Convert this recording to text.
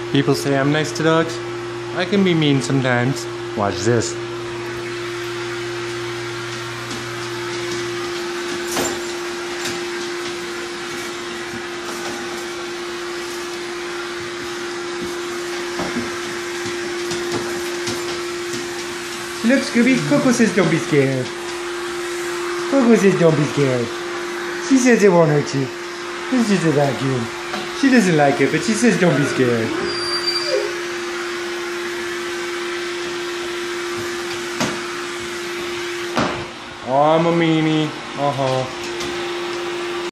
People say I'm nice to dogs. I can be mean sometimes. Watch this. Look, Scooby, Coco says don't be scared. Coco says don't be scared. She says it won't hurt you. This is a vacuum. She doesn't like it, but she says don't be scared. Oh, I'm a meanie. Uh-huh.